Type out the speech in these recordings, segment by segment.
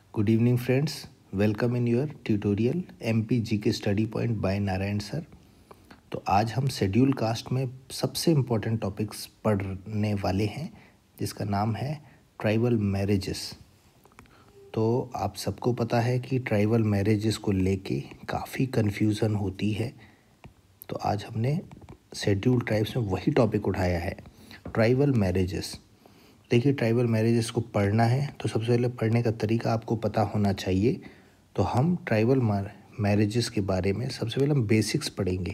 Good evening friends, welcome in your tutorial MP GK Study Point by Narayan sir. तो आज हम schedule caste में सबसे इम्पोर्टेंट टॉपिक्स पढ़ने वाले हैं जिसका नाम है ट्राइबल मैरिजेस। तो आप सबको पता है कि ट्राइबल मैरिजेस को लेके काफ़ी कन्फ्यूज़न होती है। तो आज हमने शेड्यूल ट्राइब्स में वही टॉपिक उठाया है, ट्राइबल मैरिजेस। देखिए, ट्राइबल मैरिजेस को पढ़ना है तो सबसे पहले पढ़ने का तरीका आपको पता होना चाहिए। तो हम ट्राइबल मैरिजेस के बारे में सबसे पहले हम बेसिक्स पढ़ेंगे।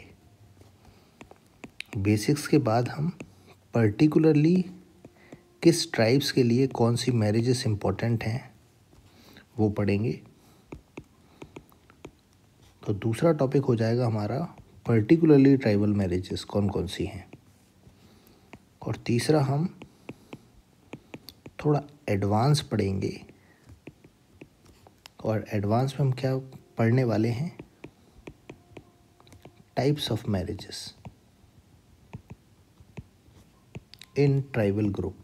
बेसिक्स के बाद हम पर्टिकुलरली किस ट्राइब्स के लिए कौन सी मैरिजेस इम्पोर्टेंट हैं वो पढ़ेंगे। तो दूसरा टॉपिक हो जाएगा हमारा पर्टिकुलरली ट्राइबल मैरिजेस कौन कौन सी हैं। और तीसरा हम थोड़ा एडवांस पढ़ेंगे। और एडवांस में हम क्या पढ़ने वाले हैं, types of marriages in tribal group.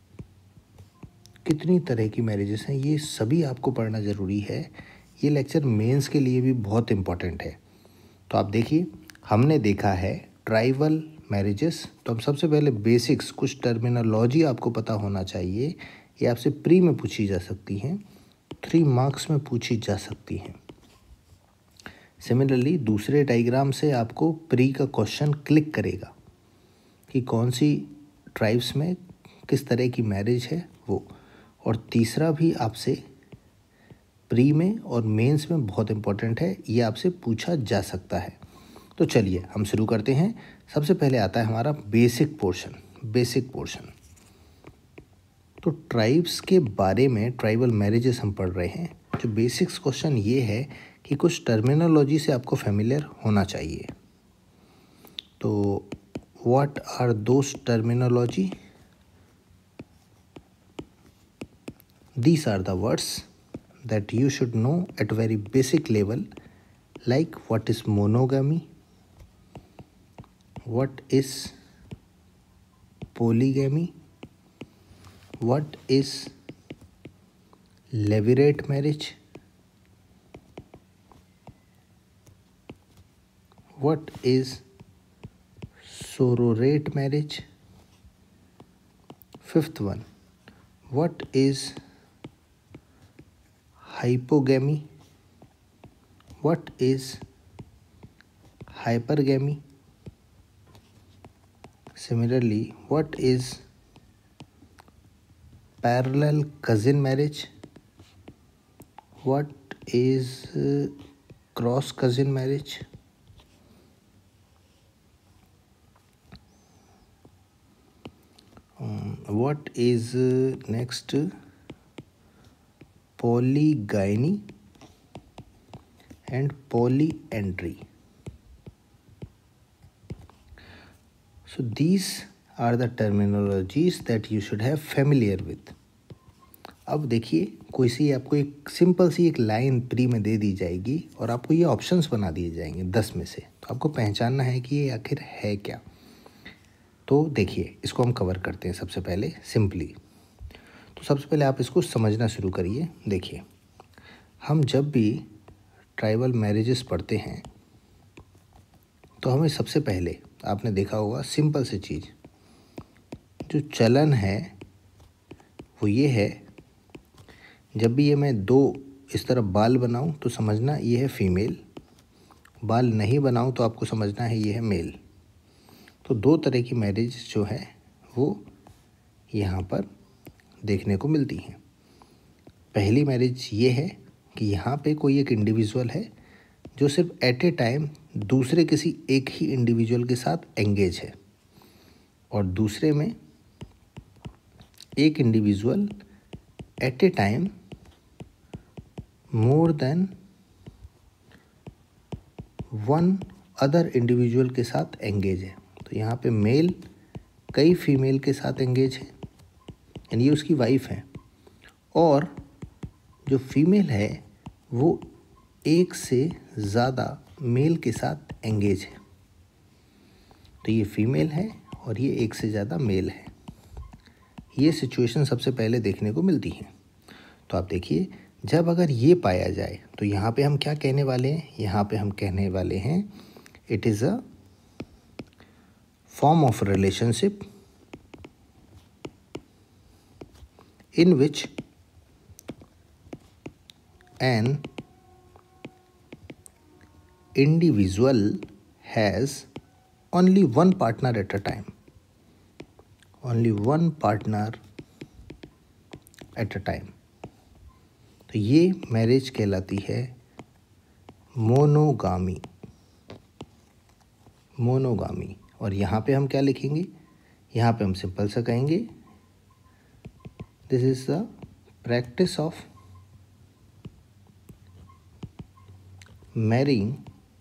कितनी तरह की मैरिजेस हैं ये सभी आपको पढ़ना ज़रूरी है। ये लेक्चर मेंस के लिए भी बहुत इम्पॉर्टेंट है। तो आप देखिए, हमने देखा है ट्राइबल मैरिजेस। तो हम सबसे पहले बेसिक्स, कुछ टर्मिनोलॉजी आपको पता होना चाहिए। ये आपसे प्री में पूछी जा सकती हैं, 3 मार्क्स में पूछी जा सकती हैं। सिमिलरली दूसरे डायग्राम से आपको प्री का क्वेश्चन क्लिक करेगा कि कौन सी ट्राइब्स में किस तरह की मैरिज है वो। और तीसरा भी आपसे प्री में और मेंस में बहुत इम्पोर्टेंट है, ये आपसे पूछा जा सकता है। तो चलिए हम शुरू करते हैं। सबसे पहले आता है हमारा बेसिक पोर्शन। तो ट्राइब्स के बारे में, ट्राइबल मैरिजेस हम पढ़ रहे हैं। जो बेसिक्स क्वेश्चन ये है कि कुछ टर्मिनोलॉजी से आपको फेमिलियर होना चाहिए। तो what are those terminology? These are the words that you should know at very basic level, like what is monogamy, what is polygamy, what is levirate marriage, what is sororate marriage. Fifth one, what is hypogamy, what is hypergamy. Similarly, what is parallel cousin marriage, what is cross cousin marriage, what is next polygyny and polyandry. So these are the terminologies that you should have familiar with. अब देखिए, कोई सी आपको एक simple सी एक line pre में दे दी जाएगी और आपको ये ऑप्शंस बना दिए जाएंगे 10 में से। तो आपको पहचानना है कि ये आखिर है क्या। तो देखिए, इसको हम कवर करते हैं सबसे पहले सिंपली। तो सबसे पहले आप इसको समझना शुरू करिए। देखिए, हम जब भी ट्राइबल मैरिजेस पढ़ते हैं तो हमें सबसे पहले, आपने देखा होगा सिंपल सी चीज़, जो चलन है वो ये है, जब भी ये मैं 2 इस तरह बाल बनाऊं तो समझना ये है फीमेल, बाल नहीं बनाऊं तो आपको समझना है ये है मेल। तो 2 तरह की मैरिज जो है वो यहाँ पर देखने को मिलती हैं। पहली मैरिज ये है कि यहाँ पे कोई एक इंडिविजुअल है जो सिर्फ एट ए टाइम दूसरे किसी एक ही इंडिविजुअल के साथ एंगेज है, और दूसरे में एक individual at a time more than 1 other individual के साथ एंगेज है। तो यहाँ पे मेल कई फीमेल के साथ एंगेज है, यानी ये उसकी वाइफ है, और जो फीमेल है वो एक से ज़्यादा मेल के साथ एंगेज है। तो ये फीमेल है और ये एक से ज़्यादा मेल है। ये सिचुएशन सबसे पहले देखने को मिलती है। तो आप देखिए, जब अगर ये पाया जाए तो यहाँ पे हम क्या कहने वाले हैं, यहाँ पे हम कहने वाले हैं it is a form of relationship in which an individual has only one partner at a time, only one partner at a time। तो ये मैरिज कहलाती है मोनोगामी, मोनोगामी। और यहाँ पे हम क्या लिखेंगे, यहाँ पे हम सिंपल सा कहेंगे this is the practice of marrying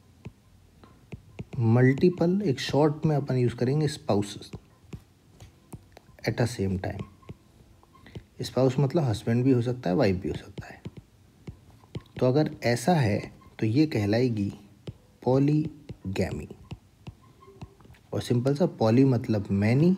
multiple, एक शॉर्ट में अपन यूज़ करेंगे spouses at a same time. Spouse मतलब हस्बैंड भी हो सकता है, वाइफ भी हो सकता है। तो अगर ऐसा है तो ये कहलाएगी पॉलीगैमी। और सिंपल सा पॉली मतलब मैनी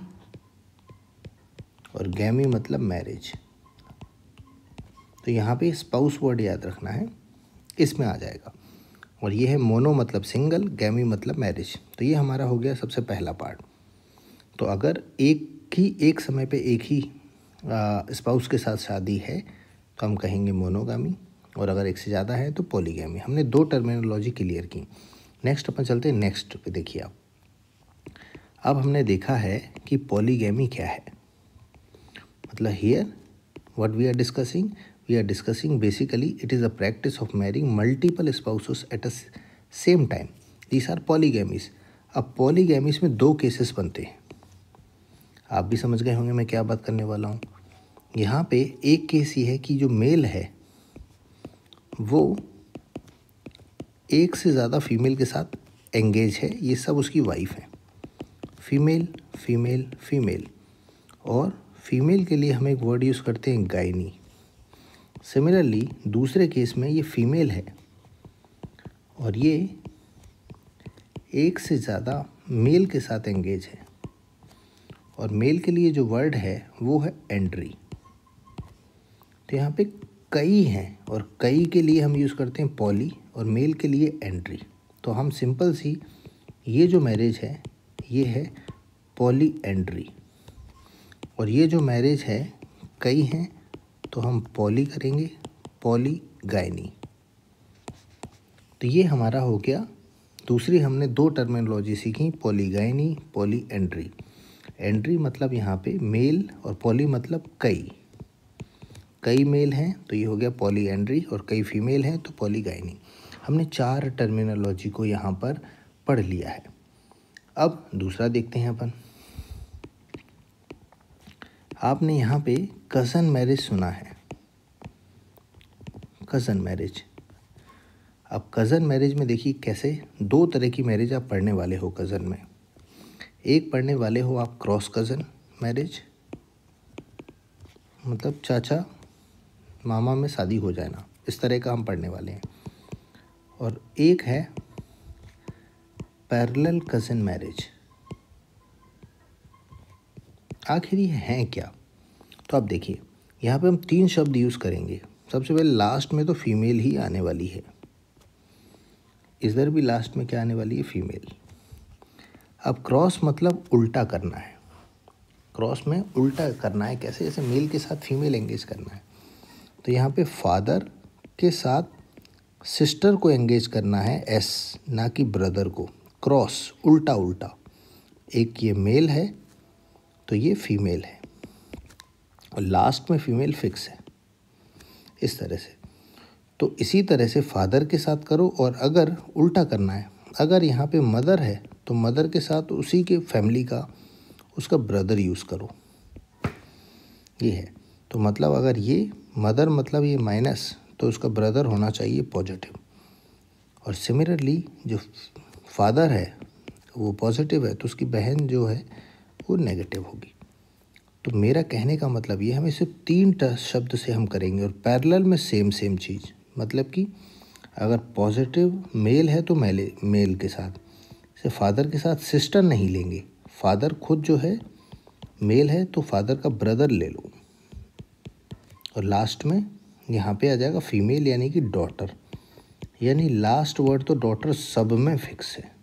और गैमी मतलब मैरिज। तो यहाँ पे स्पाउस वर्ड याद रखना है, इसमें आ जाएगा। और ये है मोनो मतलब सिंगल, गैमी मतलब मैरिज। तो ये हमारा हो गया सबसे पहला पार्ट। तो अगर एक समय पे एक ही स्पाउस के साथ शादी है तो हम कहेंगे मोनोगामी, और अगर एक से ज़्यादा है तो पॉलीगैमी। हमने 2 टर्मिनोलॉजी क्लियर की। नेक्स्ट अपन चलते हैं नेक्स्ट पे। देखिए आप, अब हमने देखा है कि पॉलीगैमी क्या है। मतलब here what we are discussing basically it is a practice of marrying multiple spouses at a same time, these are polygamies. अब पॉलीगैमीज में 2 केसेस बनते हैं। आप भी समझ गए होंगे मैं क्या बात करने वाला हूँ। यहाँ पे एक केस ये है कि जो मेल है वो एक से ज़्यादा फीमेल के साथ एंगेज है, ये सब उसकी वाइफ है, फीमेल फीमेल फीमेल। और फीमेल के लिए हम एक वर्ड यूज़ करते हैं गायनी। सिमिलरली दूसरे केस में ये फीमेल है और ये एक से ज़्यादा मेल के साथ एंगेज है, और मेल के लिए जो वर्ड है वो है एंट्री। तो यहाँ पे कई हैं और कई के लिए हम यूज़ करते हैं पॉली, और मेल के लिए एंट्री। तो हम सिंपल सी ये जो मैरिज है ये है पॉली एंट्री, और ये जो मैरिज है कई हैं तो हम पॉली करेंगे, पॉली गायनी। तो ये हमारा हो गया। दूसरी हमने 2 टर्मिनोलॉजी सीखी, पॉलीगायनी, पॉली एंट्री। एंट्री मतलब यहाँ पे मेल और पॉली मतलब कई मेल हैं तो ये हो गया पॉली एंट्री, और कई फीमेल हैं तो पॉलीगायनी। हमने 4 टर्मिनोलॉजी को यहाँ पर पढ़ लिया है। अब दूसरा देखते हैं अपन। आपने यहाँ पे कज़न मैरिज सुना है, कज़न मैरिज। अब कज़न मैरिज में देखिए कैसे 2 तरह की मैरिज आप पढ़ने वाले हो कज़न में। एक पढ़ने वाले हो आप क्रॉस कज़न मैरिज, मतलब चाचा मामा में शादी हो जाना, इस तरह का हम पढ़ने वाले हैं। और एक है पैरेलल कज़न मैरिज। आखिर ये हैं क्या? तो आप देखिए यहाँ पे हम 3 शब्द यूज़ करेंगे। सबसे पहले लास्ट में तो फीमेल ही आने वाली है, इधर भी लास्ट में क्या आने वाली है, फीमेल। अब क्रॉस मतलब उल्टा करना है, क्रॉस में उल्टा करना है, कैसे? जैसे मेल के साथ फीमेल एंगेज करना है। तो यहाँ पे फादर के साथ सिस्टर को एंगेज करना है, एस, ना कि ब्रदर को। क्रॉस उल्टा उल्टा, एक ये मेल है तो ये फीमेल है, और लास्ट में फीमेल फिक्स है, इस तरह से। तो इसी तरह से फादर के साथ करो, और अगर उल्टा करना है, अगर यहाँ पे मदर है तो मदर के साथ उसी के फैमिली का उसका ब्रदर यूज़ करो, ये है। तो मतलब अगर ये मदर मतलब ये माइनस, तो उसका ब्रदर होना चाहिए पॉजिटिव। और सिमिलरली जो फादर है वो पॉजिटिव है तो उसकी बहन जो है वो नेगेटिव होगी। तो मेरा कहने का मतलब ये, हमें सिर्फ 3 शब्द से हम करेंगे, और पैरेलल में सेम चीज़। मतलब कि अगर पॉजिटिव मेल है तो मेल के साथ, से फादर के साथ सिस्टर नहीं लेंगे, फादर खुद जो है मेल है तो फादर का ब्रदर ले लो, और लास्ट में यहाँ पे आ जाएगा फीमेल यानी कि डॉटर, यानी लास्ट वर्ड तो डॉटर सब में फिक्स है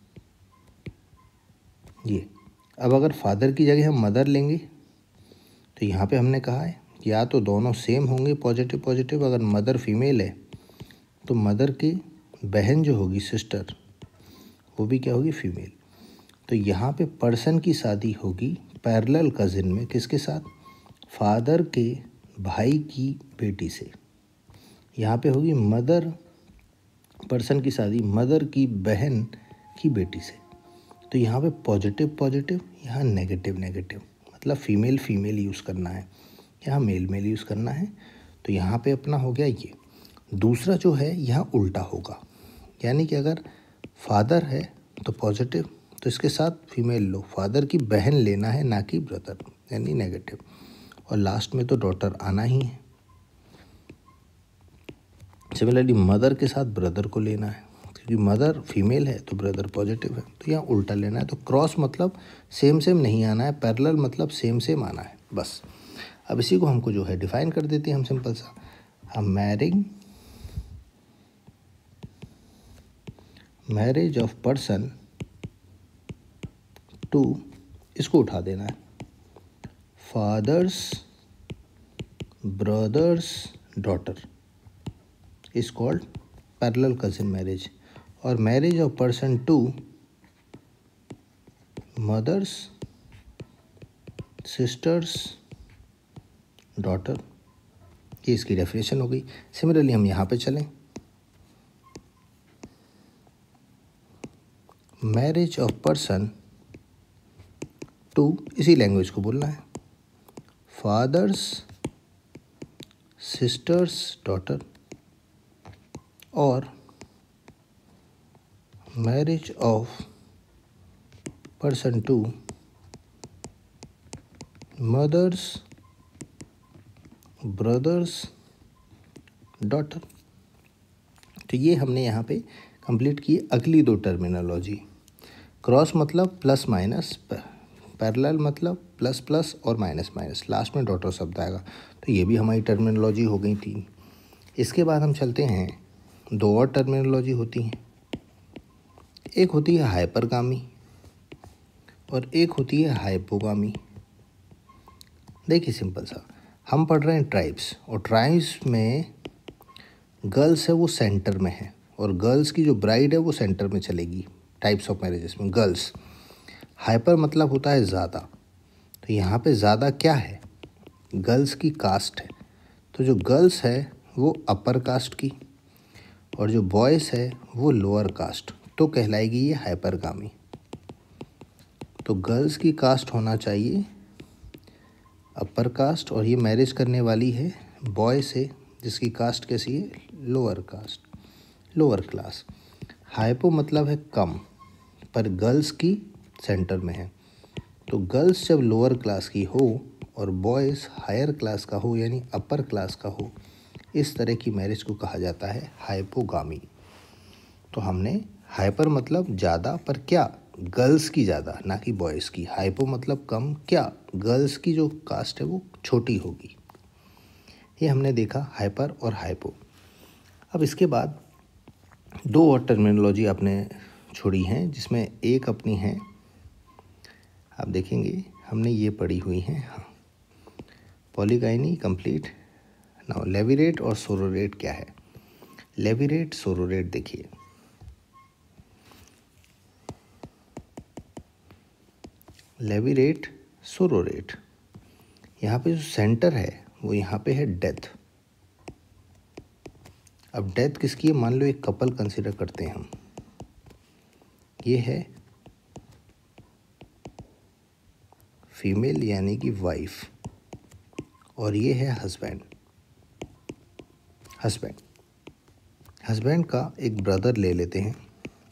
ये। अब अगर फादर की जगह हम मदर लेंगे तो यहाँ पे हमने कहा है या तो दोनों सेम होंगे पॉजिटिव पॉजिटिव, अगर मदर फीमेल है तो मदर की बहन जो होगी सिस्टर वो भी क्या होगी, फीमेल। तो यहाँ पे पर्सन की शादी होगी पैरेलल कजिन में, किसके साथ, फादर के भाई की बेटी से। यहाँ पे होगी मदर, पर्सन की शादी मदर की बहन की बेटी से। तो यहाँ पे पॉजिटिव पॉजिटिव, यहाँ नेगेटिव नेगेटिव, मतलब फीमेल फीमेल यूज़ करना है, यहाँ मेल मेल यूज़ करना है। तो यहाँ पे अपना हो गया ये। दूसरा जो है यहाँ उल्टा होगा, यानी कि अगर फादर है तो पॉजिटिव, तो इसके साथ फीमेल लो, फादर की बहन लेना है ना कि ब्रदर, यानी नेगेटिव। और लास्ट में तो डॉटर आना ही है। सिमिलरली मदर के साथ ब्रदर को लेना है, क्योंकि मदर फीमेल है तो ब्रदर पॉजिटिव है, तो यहाँ उल्टा लेना है। तो क्रॉस मतलब सेम सेम नहीं आना है, पैरेलल मतलब सेम सेम आना है, बस। अब इसी को हमको जो है डिफाइन कर देते हैं हम सिंपल सा, हम मैरिज ऑफ पर्सन टू, इसको उठा देना है, father's brother's daughter is called parallel cousin marriage. और marriage of person to mother's sister's daughter, ये इसकी डेफिनेशन हो गई। सिमिलरली हम यहाँ पे चलें, मैरिज ऑफ पर्सन टू, इसी लैंग्वेज को बोलना है, फादर्स सिस्टर्स डॉटर, और marriage of person to mother's brother's daughter. तो ये हमने यहाँ पे कंप्लीट की अगली दो टर्मिनोलॉजी। क्रॉस मतलब प्लस माइनस, पैरेलल मतलब प्लस प्लस और माइनस माइनस, लास्ट में डॉटर शब्द आएगा। तो ये भी हमारी टर्मिनोलॉजी हो गई थी। इसके बाद हम चलते हैं, दो और टर्मिनोलॉजी होती हैं, एक होती है हाइपरगामी और एक होती है हाइपोगामी। देखिए सिंपल सा, हम पढ़ रहे हैं ट्राइब्स, और ट्राइब्स में गर्ल्स है वो सेंटर में है, और गर्ल्स की जो ब्राइड है वो सेंटर में चलेगी टाइप्स ऑफ मैरिजेस में गर्ल्स। हाइपर मतलब होता है ज़्यादा, तो यहाँ पे ज़्यादा क्या है, गर्ल्स की कास्ट है। तो जो गर्ल्स है वो अपर कास्ट की और जो बॉयज़ है वो लोअर कास्ट, तो कहलाएगी ये हाइपरगामी। तो गर्ल्स की कास्ट होना चाहिए अपर कास्ट, और ये मैरिज करने वाली है बॉय से जिसकी कास्ट कैसी है, lower caste, lower class. Hypo मतलब है कम, पर गर्ल्स की सेंटर में है। तो गर्ल्स जब लोअर क्लास की हो और बॉयज़ हायर क्लास का हो यानी अपर क्लास का हो, इस तरह की मैरिज को कहा जाता है हाइपोगामी। तो हमने हाइपर मतलब ज़्यादा, पर क्या, गर्ल्स की ज़्यादा ना कि बॉयज़ की। हाइपो मतलब कम, क्या, गर्ल्स की जो कास्ट है वो छोटी होगी। ये हमने देखा हाइपर और हाइपो। अब इसके बाद दो और टर्मिनोलॉजी आपने छोड़ी हैं, जिसमें एक अपनी है, आप देखेंगे हमने ये पढ़ी हुई है, हाँ, पॉलीगाइनी कंप्लीट। नाउ लेविरेट और सोरोरेट क्या है, लेविरेट सोरोरेट देखिए, लेविरेट सोरोरेट, यहाँ पे जो सेंटर है वो यहाँ पे है डेथ। अब डेथ किसकी है, मान लो एक कपल कंसिडर करते हैं हम, ये है फीमेल यानी कि वाइफ, और ये है हस्बैंड। हस्बैंड का एक ब्रदर ले लेते हैं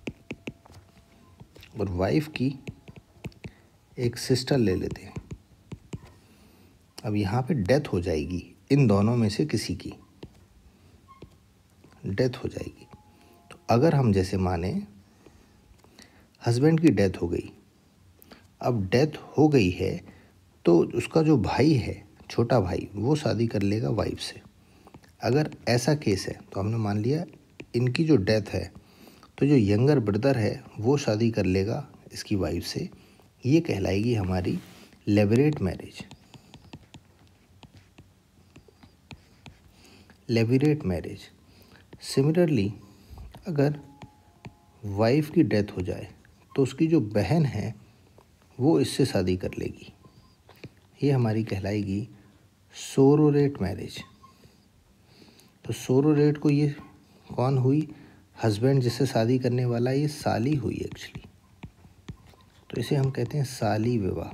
और वाइफ की एक सिस्टर ले लेते हैं। अब यहाँ पे डेथ हो जाएगी, इन दोनों में से किसी की डेथ हो जाएगी। तो अगर हम जैसे माने हस्बैंड की डेथ हो गई, अब डेथ हो गई है तो उसका जो भाई है, छोटा भाई, वो शादी कर लेगा वाइफ से। अगर ऐसा केस है तो हमने मान लिया इनकी जो डेथ है तो जो यंगर ब्रदर है वो शादी कर लेगा इसकी वाइफ से, ये कहलाएगी हमारी levirate marriage. Levirate marriage. Similarly अगर वाइफ की डेथ हो जाए तो उसकी जो बहन है वो इससे शादी कर लेगी, ये हमारी कहलाएगी सोरोरेट मैरिज। तो सोरोरेट को ये कौन हुई, हस्बैंड जिससे शादी करने वाला, ये साली हुई एक्चुअली, तो इसे हम कहते हैं साली विवाह।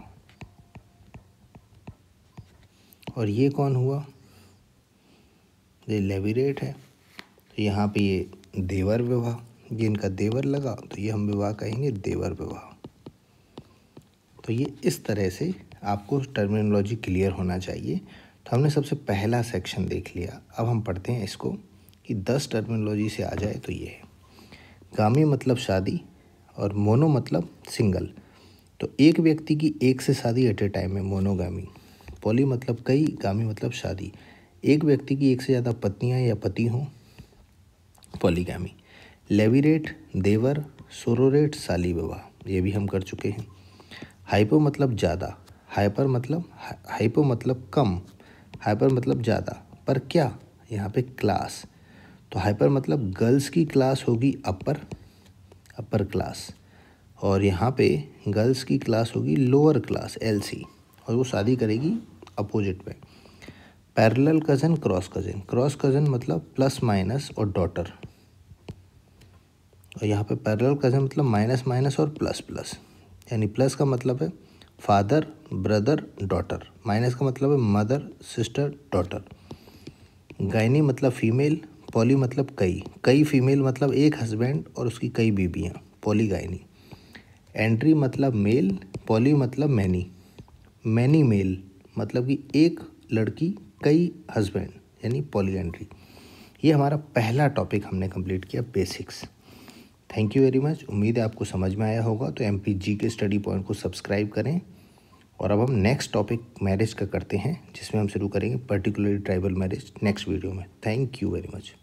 और ये कौन हुआ, ये लेविरेट है, तो यहाँ पे ये देवर विवाह, ये इनका देवर लगा तो ये हम विवाह कहेंगे देवर विवाह। तो ये इस तरह से आपको टर्मिनोलॉजी क्लियर होना चाहिए। तो हमने सबसे पहला सेक्शन देख लिया, अब हम पढ़ते हैं इसको कि 10 टर्मिनोलॉजी से आ जाए तो ये है। गामी मतलब शादी और मोनो मतलब सिंगल, तो एक व्यक्ति की एक से शादी एट ए टाइम में मोनोगामी। पॉली मतलब कई, गामी मतलब शादी, एक व्यक्ति की एक से ज़्यादा पत्नियां या पति हों, पॉलीगामी। लेविरेट देवर, सोरोरेट साली विवाह, ये भी हम कर चुके हैं। हाइपो मतलब ज़्यादा, हाइपो मतलब कम, हाइपर मतलब ज़्यादा, पर क्या यहाँ पे क्लास, तो हाइपर मतलब गर्ल्स की क्लास होगी अपर क्लास, और यहाँ पे गर्ल्स की क्लास होगी लोअर क्लास LC, और वो शादी करेगी अपोजिट में। पैरेलल कज़न, क्रॉस कज़न मतलब प्लस माइनस और डॉटर, और यहाँ पे पैरेलल कज़न मतलब माइनस माइनस और प्लस प्लस, यानी प्लस का मतलब है फादर ब्रदर डॉटर, माइनस का मतलब है मदर सिस्टर डॉटर। गायनी मतलब फीमेल, पॉली मतलब कई फीमेल मतलब एक हस्बैंड और उसकी कई बीबियाँ, पॉलीगायनी। एंट्री मतलब मेल, पॉली मतलब मैनी मेल मतलब कि एक लड़की कई हस्बैंड, यानी पॉली एंट्री। ये हमारा पहला टॉपिक हमने कंप्लीट किया, basics. Thank you very much, उम्मीद है आपको समझ में आया होगा। तो MPG के स्टडी पॉइंट को सब्सक्राइब करें। और अब हम नेक्स्ट टॉपिक मैरिज का करते हैं, जिसमें हम शुरू करेंगे particularly tribal marriage next video में। Thank you very much.